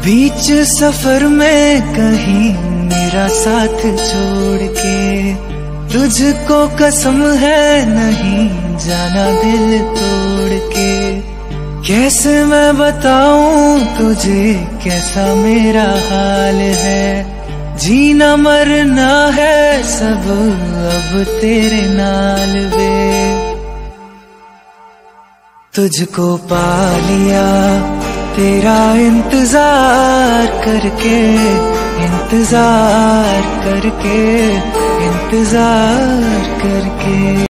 बीच सफर में कहीं मेरा साथ छोड़ के, तुझको कसम है नहीं जाना दिल तोड़ के। कैसे मैं बताऊं तुझे कैसा मेरा हाल है, जीना मरना है सब अब तेरे नाल वे। तुझको पा लिया तेरा इंतजार करके, इंतजार करके, इंतजार करके।